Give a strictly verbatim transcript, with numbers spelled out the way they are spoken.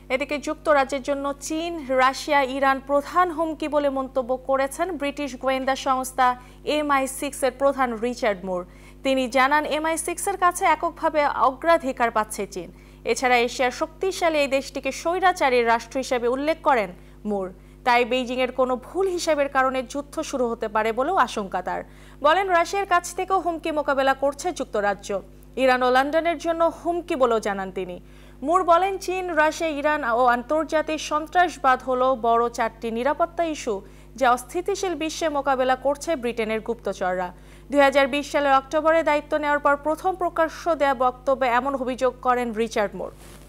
এদিকে যুক্তরাজ্যের জন্য চীন, রাশিয়া, ইরান প্রধান হুমকি বলে মন্তব্য করেছেন ব্রিটিশ গোয়েন্দা সংস্থা এমআই সিক্স এর প্রধান রিচার্ড মুর। তিনি জানান, এমআই সিক্স এর কাছে এককভাবে অগ্রাধিকার পাচ্ছে চীন। এছাড়া এশিয়ার শক্তিশালী এই দেশটিকে স্বৈরাচারীর রাষ্ট্র হিসেবে উল্লেখ করেন মুর। তাই বেইজিং এর কোনো ভুল হিসাবের কারণে যুদ্ধ শুরু হতে পারে বলেও আশঙ্কা তার। বলেন, রাশিয়ার কাছ থেকেও হুমকি মোকাবেলা করছে যুক্তরাজ্য। ইরান ও লন্ডনের জন্য হুমকি বলেও জানান তিনি। মুর বলেন, চীন, রাশিয়া, ইরান ও আন্তর্জাতিক সন্ত্রাসবাদ হলো বড় চারটি নিরাপত্তা ইস্যু যা অস্থিতিশীল বিশ্বে মোকাবেলা করছে ব্রিটেনের গুপ্তচররা। দুই হাজার বিশ সালের অক্টোবরে দায়িত্ব নেওয়ার পর প্রথম প্রকাশ্য দেয়া বক্তব্যে এমন অভিযোগ করেন রিচার্ড মুর।